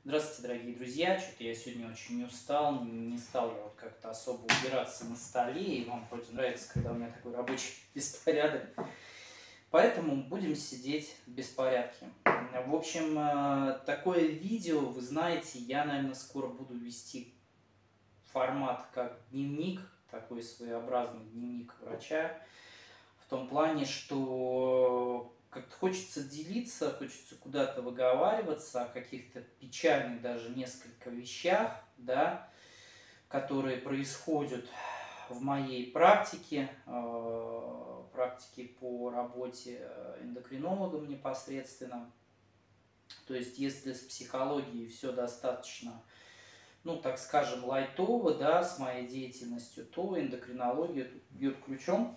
Здравствуйте, дорогие друзья. Что-то я сегодня очень устал, не стал я вот как-то особо убираться на столе, и вам вроде нравится, когда у меня такой рабочий беспорядок. Поэтому будем сидеть в беспорядке. В общем, такое видео, вы знаете, я, наверное, скоро буду вести формат как дневник, такой своеобразный дневник врача, в том плане, что как-то хочется делиться, хочется куда-то выговариваться о каких-то печальных даже несколько вещах, да, которые происходят в моей практике, практике по работе эндокринологом непосредственно. То есть, если с психологией все достаточно, ну, так скажем, лайтово, да, с моей деятельностью, то эндокринология тут бьет ключом,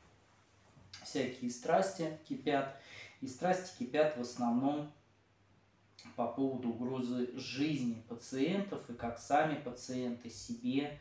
всякие страсти кипят. И страсти кипят в основном по поводу угрозы жизни пациентов и как сами пациенты себе,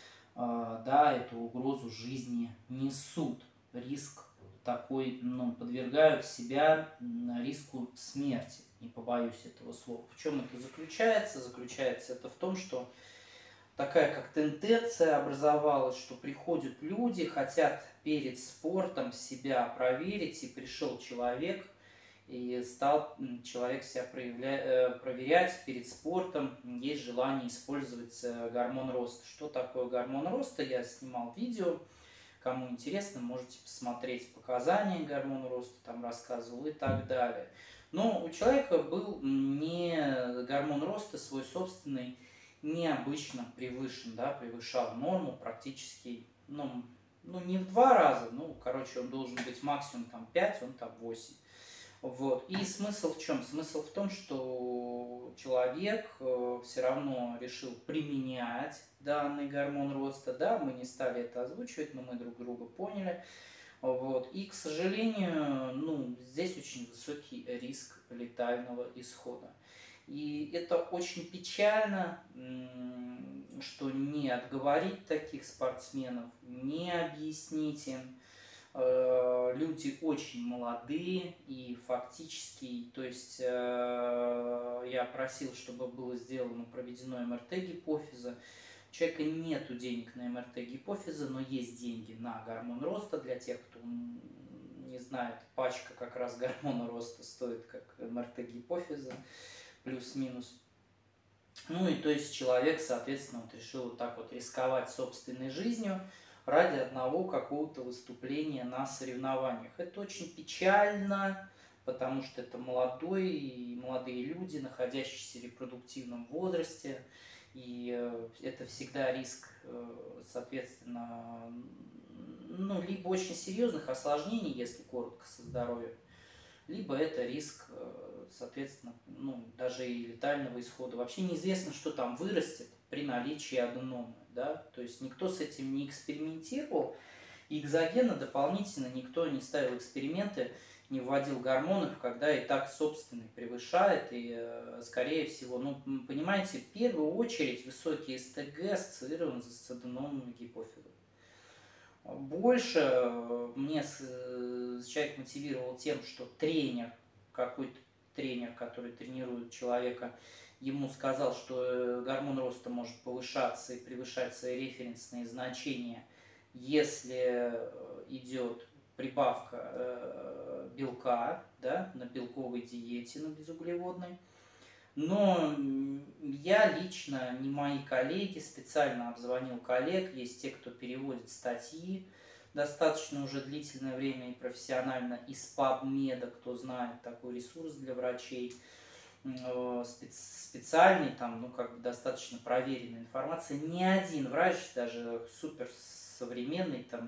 да, эту угрозу жизни несут. Риск такой, ну, подвергают себя риску смерти, не побоюсь этого слова. В чем это заключается? Заключается это в том, что такая как тенденция образовалась, что приходят люди, хотят перед спортом себя проверить, и пришел человек, и стал человек себя проверять перед спортом, есть желание использовать гормон роста. Что такое гормон роста? Я снимал видео, кому интересно, можете посмотреть показания гормона роста, там рассказывал и так далее. Но у человека был не гормон роста свой собственный, необычно превышен, да, превышал норму практически, ну не в 2 раза, ну, короче, он должен быть максимум там 5, он там 8. Вот. И смысл в чем? Смысл в том, что человек все равно решил применять данный гормон роста, да, мы не стали это озвучивать, но мы друг друга поняли. Вот. И, к сожалению, ну, здесь очень высокий риск летального исхода. И это очень печально, что не отговорить таких спортсменов, не объяснить им. Люди очень молодые и фактически, то есть я просил, чтобы было сделано проведено МРТ гипофиза. У человека нет денег на МРТ гипофиза, но есть деньги на гормон роста. Для тех, кто не знает, пачка как раз гормона роста стоит как МРТ гипофиза, плюс-минус. Ну и то есть человек, соответственно, вот решил вот так вот рисковать собственной жизнью ради одного какого-то выступления на соревнованиях. Это очень печально, потому что это молодые люди, находящиеся в репродуктивном возрасте, и это всегда риск, соответственно, ну, либо очень серьезных осложнений, если коротко, со здоровьем, либо это риск, соответственно, ну, даже и летального исхода. Вообще неизвестно, что там вырастет при наличии аденомы, да, то есть никто с этим не экспериментировал, и экзогенно дополнительно никто не ставил эксперименты, не вводил гормонов, когда и так собственный превышает, и, скорее всего, ну, понимаете, в первую очередь высокий СТГ ассоциирован с аденомами гипофиза. Больше мне человек мотивировал тем, что какой-то тренер, который тренирует человека, ему сказал, что гормон роста может повышаться и превышать свои референсные значения, если идет прибавка белка, да, на белковой диете, на безуглеводной. Но я лично, не мои коллеги, специально обзвонил коллег, есть те, кто переводит статьи достаточно уже длительное время и профессионально из PubMed, кто знает, такой ресурс для врачей, специальный, там, ну, как бы достаточно проверенная информация. Ни один врач, даже супер современный, там,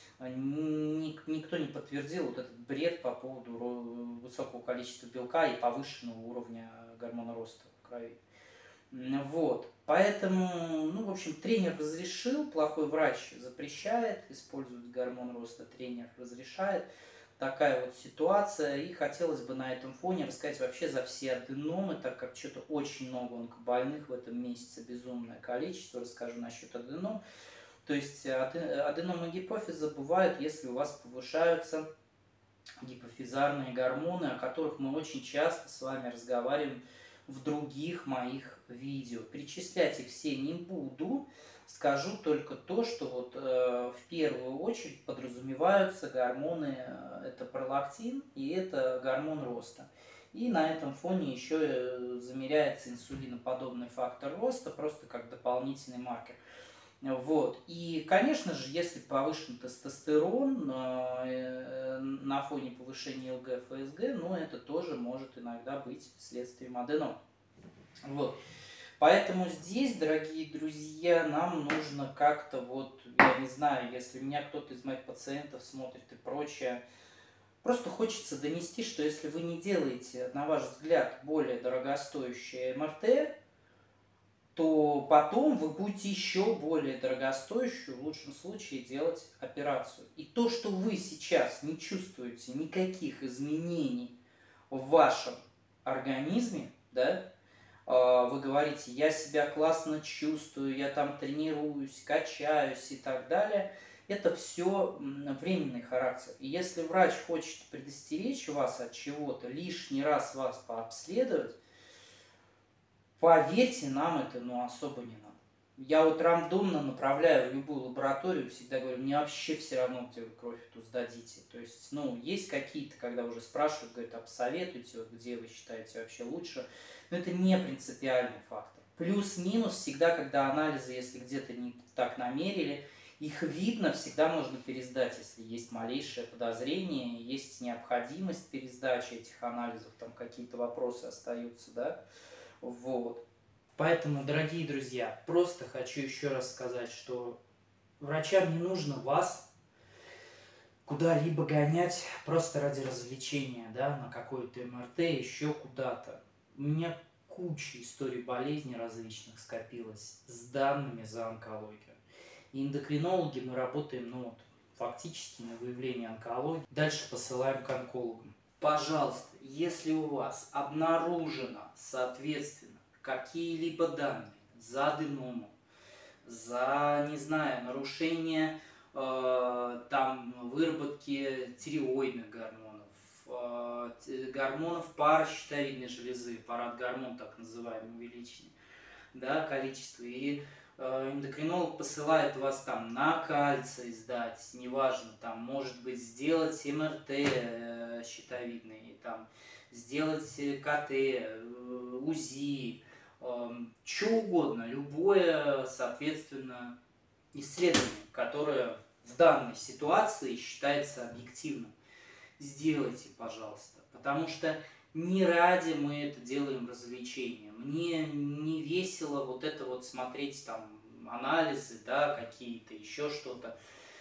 никто не подтвердил вот этот бред по поводу высокого количества белка и повышенного уровня гормона роста в крови. Вот, поэтому, ну, в общем, тренер разрешил, плохой врач запрещает использовать гормон роста, тренер разрешает. Такая вот ситуация, и хотелось бы на этом фоне рассказать вообще за все аденомы, так как что-то очень много онкобольных в этом месяце, безумное количество, расскажу насчет аденом. То есть аденомы гипофиза бывают, если у вас повышаются гипофизарные гормоны, о которых мы очень часто с вами разговариваем в других моих видео. Перечислять их все не буду. Скажу только то, что вот в первую очередь подразумеваются гормоны, это пролактин и это гормон роста. И на этом фоне еще замеряется инсулиноподобный фактор роста, просто как дополнительный маркер. Вот. И, конечно же, если повышен тестостерон на фоне повышения ЛГ, ФСГ, ну, это тоже может иногда быть следствием аденома. Вот. Поэтому здесь, дорогие друзья, нам нужно как-то вот, я не знаю, если меня кто-то из моих пациентов смотрит и прочее, просто хочется донести, что если вы не делаете, на ваш взгляд, более дорогостоящее МРТ, то потом вы будете еще более дорогостоящую, в лучшем случае, делать операцию. И то, что вы сейчас не чувствуете никаких изменений в вашем организме, да, вы говорите, я себя классно чувствую, я там тренируюсь, качаюсь и так далее, это все временный характер. И если врач хочет предостеречь вас от чего-то, лишний раз вас пообследовать, поверьте, нам это особо не надо. Я вот рандомно направляю в любую лабораторию, всегда говорю, мне вообще все равно, где вы кровь эту сдадите. То есть, есть какие-то, когда уже спрашивают, говорят, а посоветуйте, вот где вы считаете вообще лучше. Но это не принципиальный фактор. Плюс-минус всегда, когда анализы, если где-то не так намерили, их видно, всегда можно пересдать, если есть малейшее подозрение, есть необходимость пересдачи этих анализов, там какие-то вопросы остаются, да. Вот. Поэтому, дорогие друзья, просто хочу еще раз сказать, что врачам не нужно вас куда-либо гонять просто ради развлечения, да, на какой-то МРТ, еще куда-то. У меня куча историй болезней различных скопилось с данными за онкологию. И эндокринологи мы работаем, фактически на выявление онкологии. Дальше посылаем к онкологам. Пожалуйста, если у вас обнаружено, соответственно, какие-либо данные за аденому, за, не знаю, нарушение выработки тиреоидных гормонов, гормонов паращитовидной железы, парадгормон так называемый, увеличенный, да, количество, и эндокринолог посылает вас там на кальций сдать, неважно, там, может быть, сделать МРТ щитовидный, там, сделать КТ, УЗИ, что угодно, любое, соответственно, исследование, которое в данной ситуации считается объективным. Сделайте, пожалуйста, потому что не ради мы это делаем развлечения. Мне не весело вот это вот смотреть там анализы, да, какие-то, еще что-то.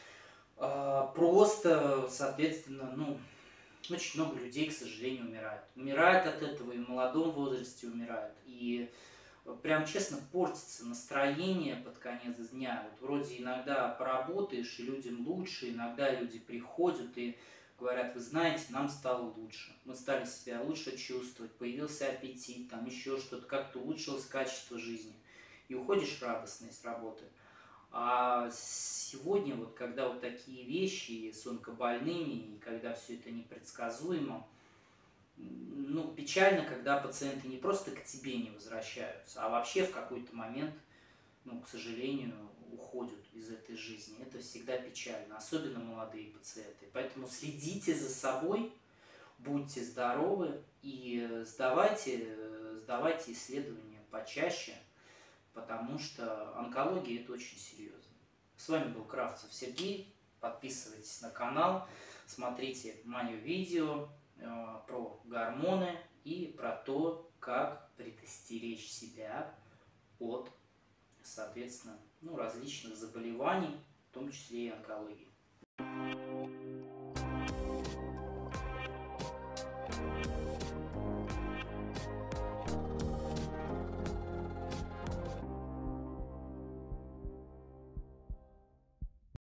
Просто, соответственно, очень много людей, к сожалению, умирают. Умирают от этого и в молодом возрасте умирают. И прям честно портится настроение под конец дня. Вот вроде иногда поработаешь, и людям лучше, иногда люди приходят и говорят, вы знаете, нам стало лучше. Мы стали себя лучше чувствовать, появился аппетит, там еще что-то, как-то улучшилось качество жизни. И уходишь радостный с работы. А сегодня, вот когда вот такие вещи с онкобольными, и когда все это непредсказуемо, печально, когда пациенты не просто к тебе не возвращаются, а вообще в какой-то момент, к сожалению, уходят из этой жизни. Это всегда печально, особенно молодые пациенты. Поэтому следите за собой, будьте здоровы и сдавайте исследования почаще, потому что онкология – это очень серьезно. С вами был Кравцев Сергей. Подписывайтесь на канал, смотрите мое видео про гормоны и про то, как предостеречь себя от, соответственно, различных заболеваний, в том числе и онкологии.